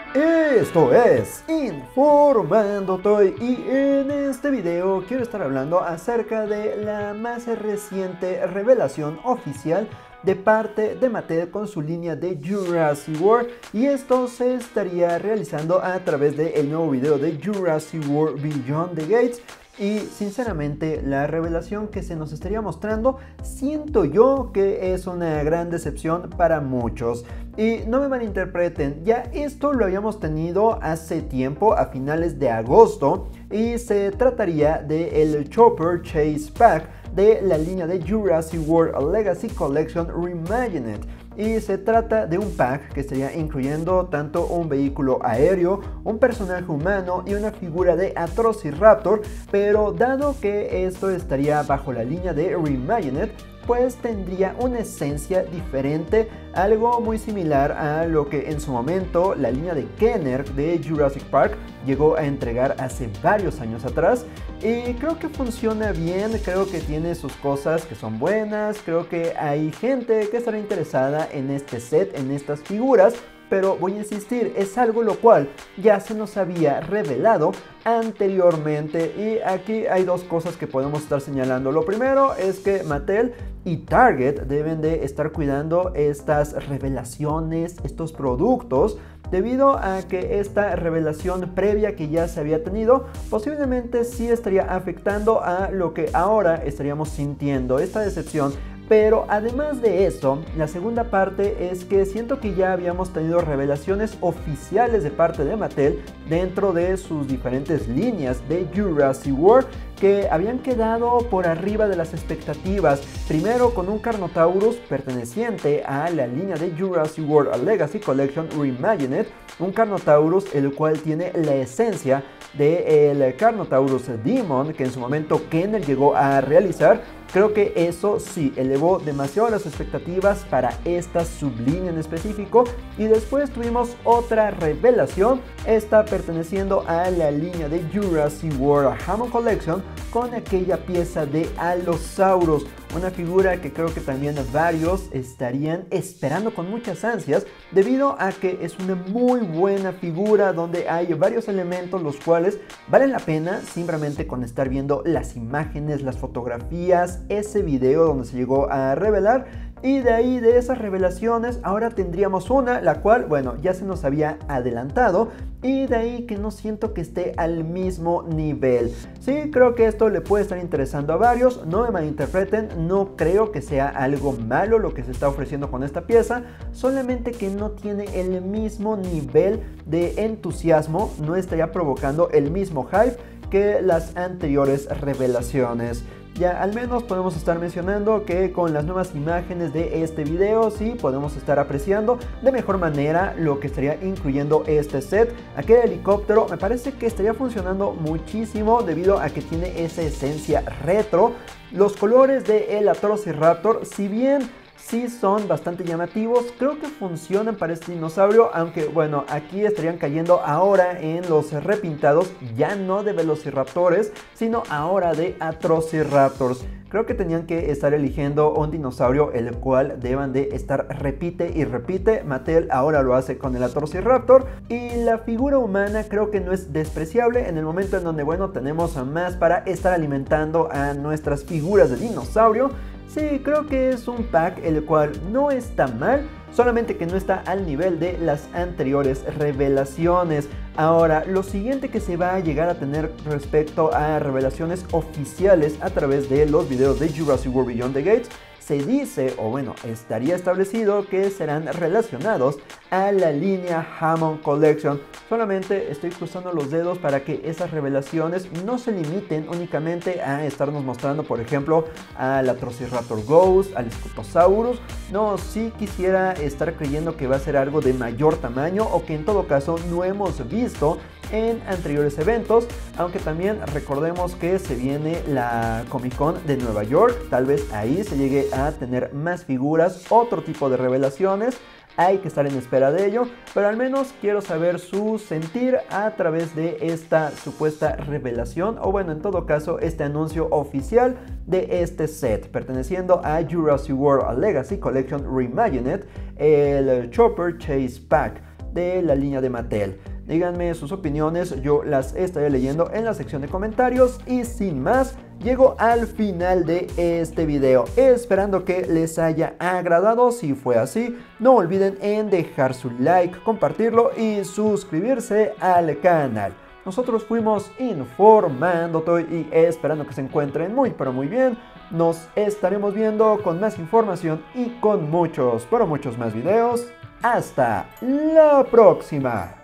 Esto es Informando Toy y en este video quiero estar hablando acerca de la más reciente revelación oficial de parte de Mattel con su línea de Jurassic World, y esto se estaría realizando a través del nuevo video de Jurassic World Beyond the Gates. Y sinceramente la revelación que se nos estaría mostrando siento yo que es una gran decepción para muchos. Y no me malinterpreten, ya esto lo habíamos tenido hace tiempo, a finales de agosto, y se trataría del Chopper Chase Pack de la línea de Jurassic World Legacy Collection Reimagined. Y se trata de un pack que estaría incluyendo tanto un vehículo aéreo, un personaje humano y una figura de Atrociraptor, pero dado que esto estaría bajo la línea de Reimagined, pues tendría una esencia diferente, algo muy similar a lo que en su momento la línea de Kenner de Jurassic Park llegó a entregar hace varios años atrás. Y creo que funciona bien, creo que tiene sus cosas que son buenas, creo que hay gente que estará interesada en este set, en estas figuras. Pero voy a insistir, es algo lo cual ya se nos había revelado anteriormente, y aquí hay dos cosas que podemos estar señalando. Lo primero es que Mattel y Target deben de estar cuidando estas revelaciones, estos productos, debido a que esta revelación previa que ya se había tenido posiblemente sí estaría afectando a lo que ahora estaríamos sintiendo, esta decepción. Pero además de eso, la segunda parte es que siento que ya habíamos tenido revelaciones oficiales de parte de Mattel dentro de sus diferentes líneas de Jurassic World que habían quedado por arriba de las expectativas. Primero con un Carnotaurus perteneciente a la línea de Jurassic World Legacy Collection Reimagined, un Carnotaurus el cual tiene la esencia del Carnotaurus Demon que en su momento Kenner llegó a realizar. Creo que eso sí elevó demasiado las expectativas para esta sublínea en específico. Y después tuvimos otra revelación, esta perteneciendo a la línea de Jurassic World Hammond Collection, con aquella pieza de Allosaurus, una figura que creo que también varios estarían esperando con muchas ansias, debido a que es una muy buena figura donde hay varios elementos los cuales valen la pena simplemente con estar viendo las imágenes, las fotografías, ese video donde se llegó a revelar. Y de ahí, de esas revelaciones, ahora tendríamos una, la cual, bueno, ya se nos había adelantado, y de ahí que no siento que esté al mismo nivel. Sí, creo que esto le puede estar interesando a varios, no me malinterpreten, no creo que sea algo malo lo que se está ofreciendo con esta pieza, solamente que no tiene el mismo nivel de entusiasmo, no estaría provocando el mismo hype que las anteriores revelaciones. Ya al menos podemos estar mencionando que con las nuevas imágenes de este video sí podemos estar apreciando de mejor manera lo que estaría incluyendo este set. Aquel helicóptero me parece que estaría funcionando muchísimo debido a que tiene esa esencia retro. Los colores de el Atrociraptor, si bien sí son bastante llamativos, creo que funcionan para este dinosaurio, aunque bueno, aquí estarían cayendo ahora en los repintados, ya no de Velociraptores, sino ahora de Atrociraptors. Creo que tenían que estar eligiendo un dinosaurio el cual deban de estar repite y repite. Mattel ahora lo hace con el Atrociraptor, y la figura humana creo que no es despreciable en el momento en donde, bueno, tenemos más para estar alimentando a nuestras figuras de dinosaurio. Sí, creo que es un pack el cual no está mal, solamente que no está al nivel de las anteriores revelaciones. Ahora, lo siguiente que se va a llegar a tener respecto a revelaciones oficiales a través de los videos de Jurassic World Beyond the Gates, se dice, o bueno, estaría establecido que serán relacionados a la línea Hammond Collection. Solamente estoy cruzando los dedos para que esas revelaciones no se limiten únicamente a estarnos mostrando, por ejemplo, al Atrociraptor Ghost, al Scotosaurus. No, sí quisiera estar creyendo que va a ser algo de mayor tamaño, o que en todo caso no hemos visto en anteriores eventos, aunque también recordemos que se viene la Comic Con de Nueva York, tal vez ahí se llegue a tener más figuras, otro tipo de revelaciones. Hay que estar en espera de ello, pero al menos quiero saber su sentir a través de esta supuesta revelación, o bueno, en todo caso, este anuncio oficial de este set, perteneciendo a Jurassic World Legacy Collection Reimagined, el Chopper Chase Pack. de la línea de Mattel. Díganme sus opiniones, yo las estaré leyendo en la sección de comentarios. Y sin más, llego al final de este video, esperando que les haya agradado. Si fue así, no olviden en dejar su like, compartirlo y suscribirse al canal. Nosotros fuimos Informando Toy y esperando que se encuentren muy pero muy bien. Nos estaremos viendo con más información y con muchos, pero muchos más videos. Hasta la próxima.